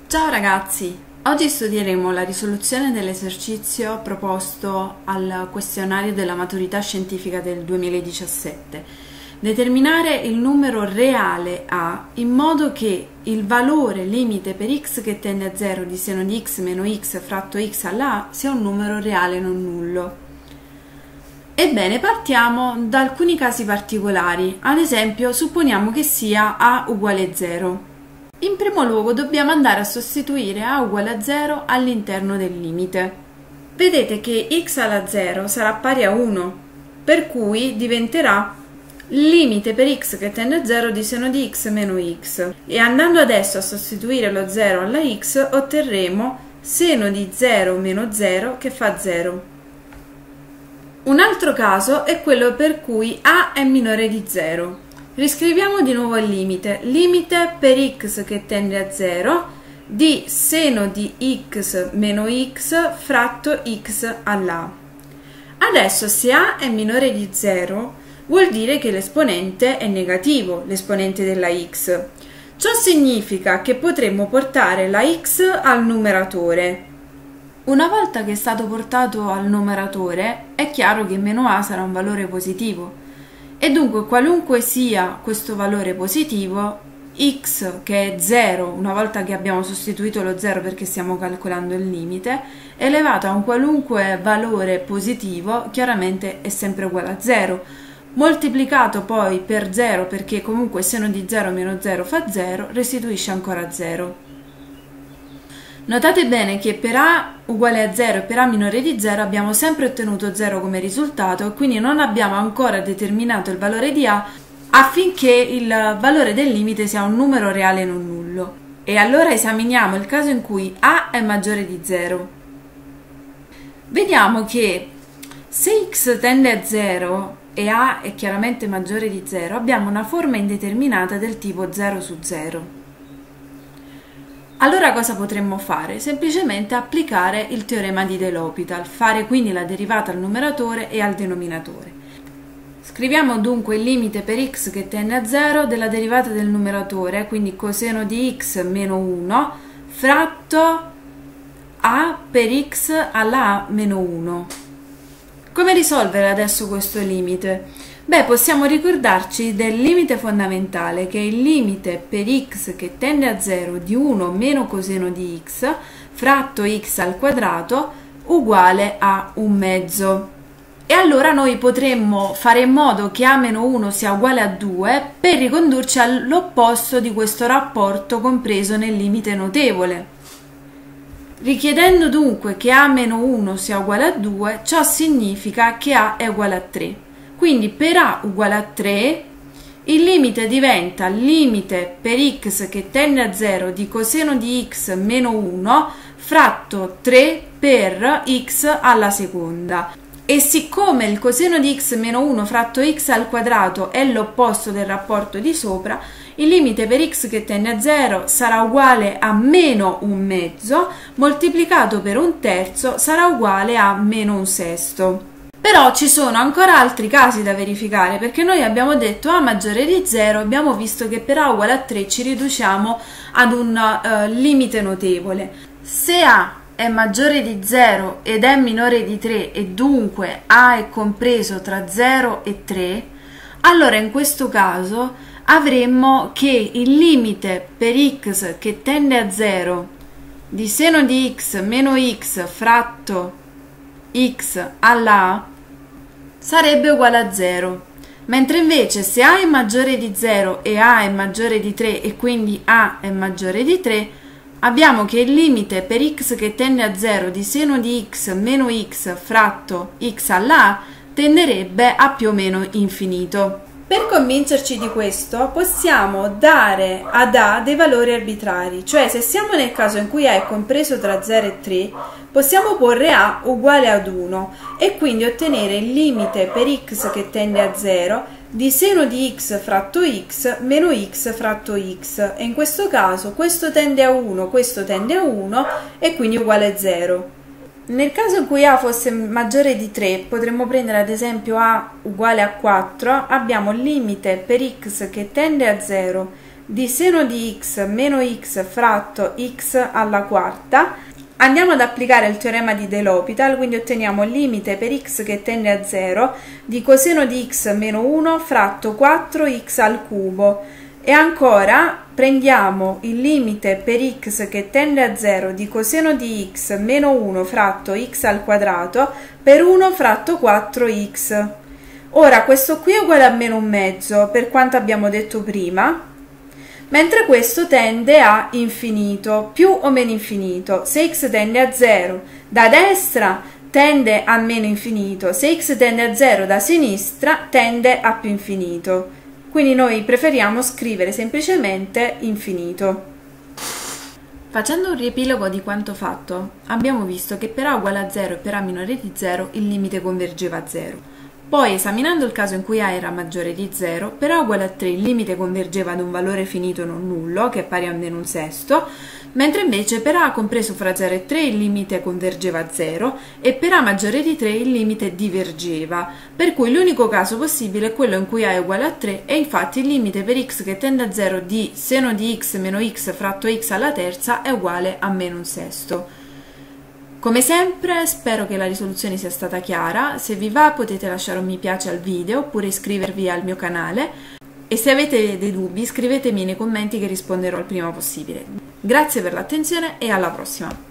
Ciao ragazzi, oggi studieremo la risoluzione dell'esercizio proposto al questionario della maturità scientifica del 2017. Determinare il numero reale A in modo che il valore limite per x che tende a 0 di seno di x meno x fratto x alla A sia un numero reale non nullo. Ebbene, partiamo da alcuni casi particolari, ad esempio supponiamo che sia A uguale 0. In primo luogo dobbiamo andare a sostituire A uguale a 0 all'interno del limite. Vedete che x alla 0 sarà pari a 1, per cui diventerà limite per x che tende a 0 di seno di x meno x. E andando adesso a sostituire lo 0 alla x otterremo seno di 0 meno 0 che fa 0. Un altro caso è quello per cui A è minore di 0. Riscriviamo di nuovo il limite per x che tende a 0 di seno di x meno x fratto x alla A. Adesso se A è minore di 0 vuol dire che l'esponente è negativo, l'esponente della x. Ciò significa che potremmo portare la x al numeratore. Una volta che è stato portato al numeratore è chiaro che meno A sarà un valore positivo. E dunque qualunque sia questo valore positivo, x che è 0, una volta che abbiamo sostituito lo 0 perché stiamo calcolando il limite, elevato a un qualunque valore positivo, chiaramente è sempre uguale a 0. Moltiplicato poi per 0 perché comunque seno di 0 meno 0 fa 0, restituisce ancora 0. Notate bene che per A uguale a 0 e per A minore di 0 abbiamo sempre ottenuto 0 come risultato e quindi non abbiamo ancora determinato il valore di A affinché il valore del limite sia un numero reale non nullo. E allora esaminiamo il caso in cui A è maggiore di 0. Vediamo che se x tende a 0 e A è chiaramente maggiore di 0 abbiamo una forma indeterminata del tipo 0 su 0. Allora cosa potremmo fare? Semplicemente applicare il teorema di De L'Hopital, fare quindi la derivata al numeratore e al denominatore. Scriviamo dunque il limite per x che tende a 0 della derivata del numeratore, quindi coseno di x meno 1, fratto a per x alla a meno 1. Come risolvere adesso questo limite? Beh, possiamo ricordarci del limite fondamentale, che è il limite per x che tende a 0 di 1 meno coseno di x fratto x al quadrato uguale a 1/2. E allora noi potremmo fare in modo che a meno 1 sia uguale a 2 per ricondurci all'opposto di questo rapporto compreso nel limite notevole. Richiedendo dunque che a meno 1 sia uguale a 2, ciò significa che a è uguale a 3. Quindi per A uguale a 3 il limite diventa limite per x che tende a 0 di coseno di x meno 1 fratto 3 per x alla seconda. E siccome il coseno di x meno 1 fratto x al quadrato è l'opposto del rapporto di sopra, il limite per x che tende a 0 sarà uguale a meno 1/2 moltiplicato per 1/3 sarà uguale a meno 1/6. Però ci sono ancora altri casi da verificare, perché noi abbiamo detto A maggiore di 0, abbiamo visto che per A uguale a 3 ci riduciamo ad un limite notevole. Se A è maggiore di 0 ed è minore di 3 e dunque A è compreso tra 0 e 3, allora in questo caso avremmo che il limite per x che tende a 0 di seno di x meno x fratto x alla A sarebbe uguale a 0, mentre invece se A è maggiore di 0 e A è maggiore di 3 e quindi A è maggiore di 3, abbiamo che il limite per x che tende a 0 di seno di x meno x fratto x alla A tenderebbe a più o meno infinito. Per convincerci di questo possiamo dare ad A dei valori arbitrari, cioè se siamo nel caso in cui A è compreso tra 0 e 3, possiamo porre A uguale ad 1 e quindi ottenere il limite per x che tende a 0 di seno di x fratto x meno x fratto x, e in questo caso questo tende a 1, questo tende a 1 e quindi uguale a 0. Nel caso in cui A fosse maggiore di 3, potremmo prendere ad esempio A uguale a 4, abbiamo il limite per x che tende a 0 di seno di x meno x fratto x alla quarta. Andiamo ad applicare il teorema di De L'Hopital, quindi otteniamo il limite per x che tende a 0 di coseno di x meno 1 fratto 4x al cubo. E ancora prendiamo il limite per x che tende a 0 di coseno di x meno 1 fratto x al quadrato per 1 fratto 4x. Ora questo qui è uguale a meno un mezzo, per quanto abbiamo detto prima, mentre questo tende a infinito, più o meno infinito. Se x tende a 0 da destra tende a meno infinito, se x tende a 0 da sinistra tende a più infinito. Quindi noi preferiamo scrivere semplicemente infinito. Facendo un riepilogo di quanto fatto, abbiamo visto che per a uguale a 0 e per a minore di 0 il limite convergeva a 0. Poi, esaminando il caso in cui a era maggiore di 0, per a uguale a 3 il limite convergeva ad un valore finito non nullo, che è pari a meno un sesto, mentre invece per a compreso fra 0 e 3 il limite convergeva a 0 e per a maggiore di 3 il limite divergeva, per cui l'unico caso possibile è quello in cui a è uguale a 3 e infatti il limite per x che tende a 0 di seno di x meno x fratto x alla terza è uguale a meno un sesto. Come sempre spero che la risoluzione sia stata chiara, se vi va potete lasciare un mi piace al video oppure iscrivervi al mio canale e se avete dei dubbi scrivetemi nei commenti che risponderò il prima possibile. Grazie per l'attenzione e alla prossima!